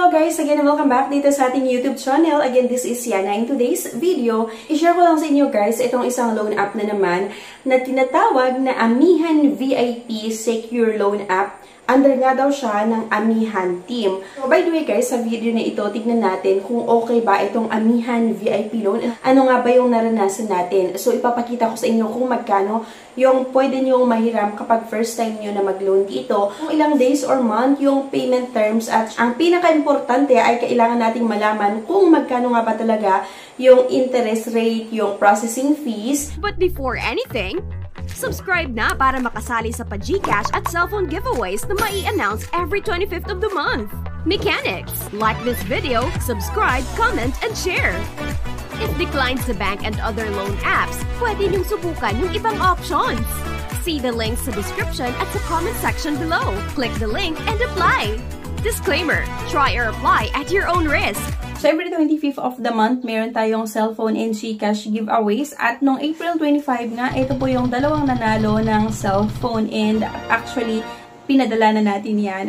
Hello guys! Again, welcome back dito sa ating YouTube channel. Again, this is Yana. In today's video, i-share ko lang sa inyo guys itong isang loan app na naman na tinatawag na Amihan VIP Secure Loan App. Under nga daw siya ng Amihan team. So, by the way guys, sa video na ito, tignan natin kung okay ba itong Amihan VIP loan. Ano nga ba yung naranasan natin? So, ipapakita ko sa inyo kung magkano yung pwede nyong mahiram kapag first time nyo na mag-loan dito. Kung ilang days or month yung payment terms at ang pinaka-importante ay kailangan nating malaman kung magkano nga ba talaga yung interest rate, yung processing fees. But before anything, subscribe na para makasali sa pa-GCash at cellphone giveaways na mai-announce every 25th of the month. Mechanics, like this video, subscribe, comment, and share. If declined sa bank and other loan apps, pwede niyong subukan yung ibang options. See the links sa description at sa comment section below. Click the link and apply. Disclaimer, try or apply at your own risk. So, every 25th of the month, meron tayong cellphone and GCash giveaways. At noong April 25 nga, ito po yung dalawang nanalo ng cellphone. And actually, pinadala na natin yan.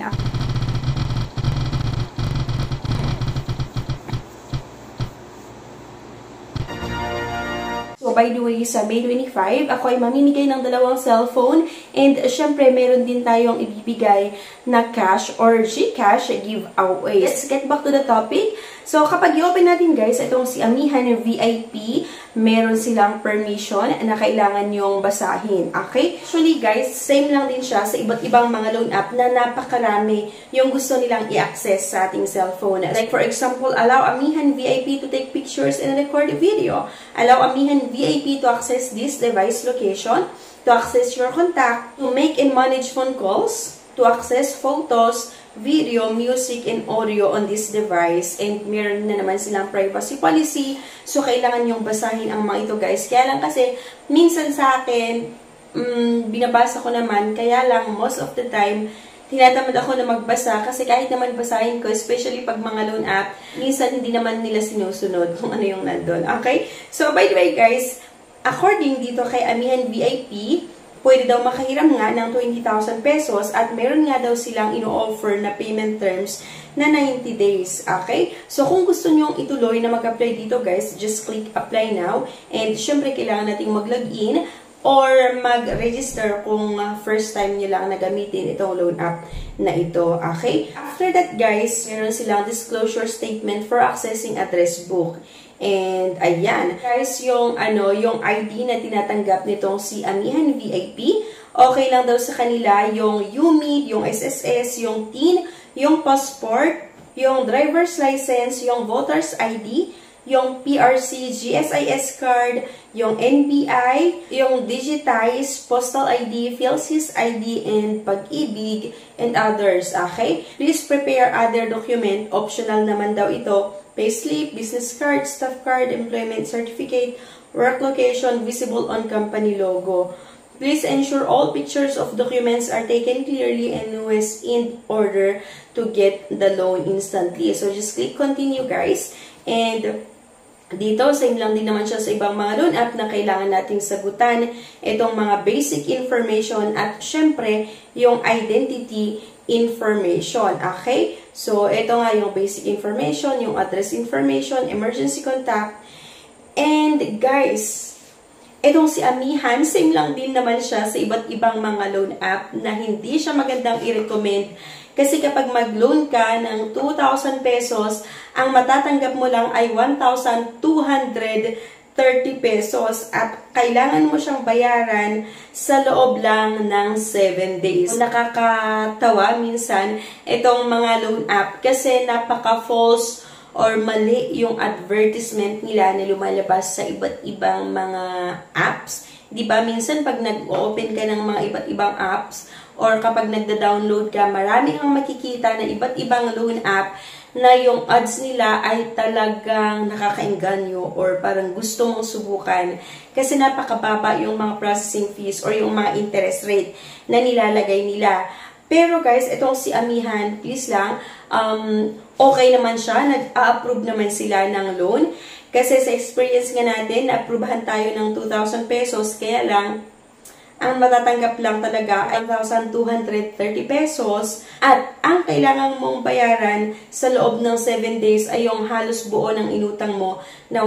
So, by the way, sa May 25, ako ay mamimigay ng dalawang cellphone. And, syempre, meron din tayong ibibigay na cash or GCash giveaway. Let's get back to the topic. So, kapag i-open natin guys, itong si Amihan VIP, meron silang permission na kailangan yung basahin. Okay? Actually guys, same lang din siya sa iba't ibang mga loan app na napakarami yung gusto nilang i-access sa ating cellphone. Like for example, allow Amihan VIP to take pictures and record a video. Allow Amihan VIP to access this device location, to access your contact, to make and manage phone calls, to access photos, video, music, and audio on this device. And meron na naman silang privacy policy. So, kailangan yung basahin ang mga ito, guys. Kaya lang kasi, minsan sa akin, binabasa ko naman. Kaya lang, most of the time, tinatamad ako na magbasa. Kasi kahit naman basahin ko, especially pag mga loan app, minsan hindi naman nila sinusunod kung ano yung nandun. Okay? So, by the way, guys, according dito kay Amihan VIP, pwede daw makahiram nga ng 20,000 pesos at meron nga daw silang ino-offer na payment terms na 90 days. Okay? So, kung gusto nyong ituloy na mag-apply dito, guys, just click apply now. And, syempre, kailangan nating mag-login or mag-register kung first time nyo lang na gamitin itong loan app na ito. Okay? After that, guys, meron silang disclosure statement for accessing address book. And, ayan. Guys, yung ID na tinatanggap nitong si Amihan VIP, okay lang daw sa kanila yung UMID, yung SSS, yung TIN, yung passport, yung driver's license, yung voter's ID, yung PRC, GSIS card, yung NBI, yung digitized postal ID, PhilSys ID, and Pag-ibig, and others. Okay? Please prepare other document. Optional naman daw ito. Payslip, business card, staff card, employment certificate, work location visible on company logo. Please ensure all pictures of documents are taken clearly and was in order to get the loan instantly. So, just click continue, guys. And dito, same lang din naman siya sa ibang mga loan app na kailangan nating sagutan itong mga basic information at syempre, yung identity information. Okay? So, ito nga yung basic information, yung address information, emergency contact. And guys, itong si Amihan, same lang din naman siya sa iba't ibang mga loan app na hindi siya magandang i-recommend. Kasi kapag mag-loan ka ng 2,000 pesos, ang matatanggap mo lang ay 1,230 pesos at kailangan mo siyang bayaran sa loob lang ng 7 days. Nakakatawa minsan itong mga loan app kasi napaka-false or mali yung advertisement nila na lumalabas sa iba't ibang mga apps. Diba minsan pag nag-open ka ng mga iba't ibang apps or kapag nagda-download ka, marami kang makikita na iba't ibang loan app na yung ads nila ay talagang nakakaengganyo or parang gusto mong subukan kasi napakababa yung mga processing fees or yung mga interest rate na nilalagay nila. Pero guys, itong si Amihan, please lang, okay naman siya, nag-a-approve naman sila ng loan. Kasi sa experience nga natin, na-approvehan tayo ng 2,000 pesos, kaya lang, ang matatanggap lang talaga ay 1,230 pesos at ang kailangan mong bayaran sa loob ng 7 days ay yung halos buo ng inutang mo na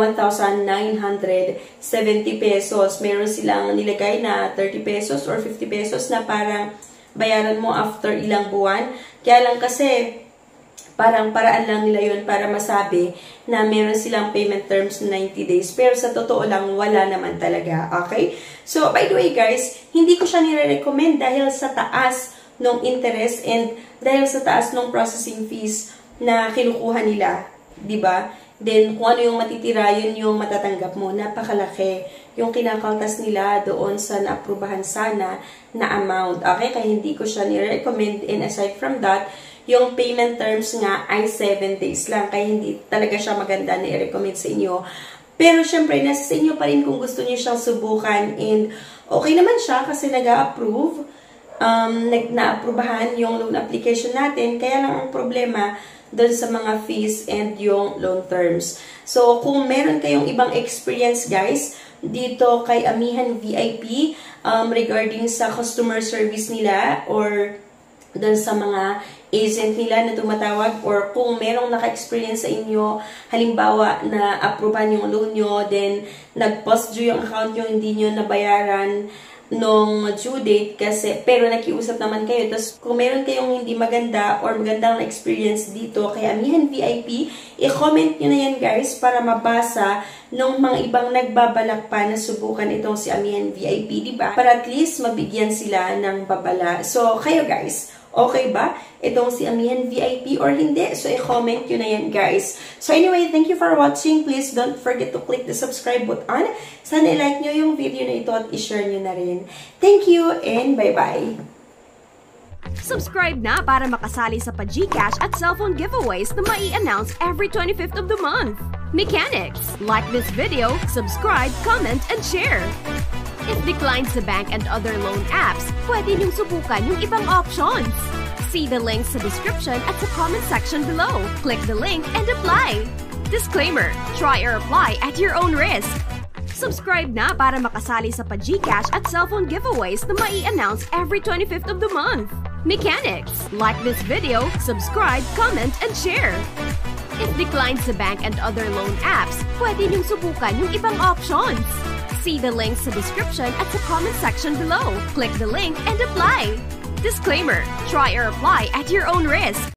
1,970 pesos. Meron silang nilagay na 30 pesos or 50 pesos na parang bayaran mo after ilang buwan. Kaya lang kasi parang paraan lang nila yun para masabi na meron silang payment terms na 90 days. Pero sa totoo lang, wala naman talaga. Okay? So, by the way guys, hindi ko siya nire-recommend dahil sa taas ng interest and dahil sa taas ng processing fees na kinukuha nila. Diba? Then, kung ano yung matitira, yun yung matatanggap mo. Napakalaki yung kinakaltas nila doon sa naaprubahan sana na amount. Okay? Kaya hindi ko siya nire-recommend. And aside from that, yung payment terms nga ay 7 days lang. Kaya hindi talaga siya maganda na i-recommend sa inyo. Pero syempre, nasa sa inyo pa rin kung gusto niyo siyang subukan. And okay naman siya kasi nag-a-approve. Na-approbahan yung loan application natin. Kaya lang ang problema doon sa mga fees and yung loan terms. So, kung meron kayong ibang experience guys, dito kay Amihan VIP regarding sa customer service nila or doon sa mga agent nila na tumatawag or kung merong naka-experience sa inyo, halimbawa na approvean yung loan nyo, then nag-post due yung account nyo, hindi nyo nabayaran nung due date kasi, pero nakiusap naman kayo. Tapos kung meron kayong hindi maganda or magandang na-experience dito kay Amihan VIP, i-comment nyo na yan guys para mabasa ng mga ibang nagbabalak pa na subukan itong si Amihan VIP, diba? Para at least mabigyan sila ng babala. So, kayo guys, okay ba itong si Amihan VIP or hindi? So, i-comment yun na yan, guys. So, anyway, thank you for watching. Please don't forget to click the subscribe button. Sana i-like nyo yung video na ito at i-share nyo na rin. Thank you and bye-bye! Subscribe na para makasali sa pa-GCash at cellphone giveaways na mai-announce every 25th of the month. Mechanics, like this video, subscribe, comment, and share. If declined sa bank and other loan apps, pwede niyong subukan yung ibang options. See the links sa description at sa comment section below. Click the link and apply. Disclaimer, try or apply at your own risk. Subscribe na para makasali sa pa-GCash at cellphone giveaways na mai-announce every 25th of the month. Mechanics, like this video, subscribe, comment, and share. If declined sa bank and other loan apps, pwede niyong subukan yung ibang options. See the links sa description at sa comment section below. Click the link and apply. Disclaimer, try or apply at your own risk.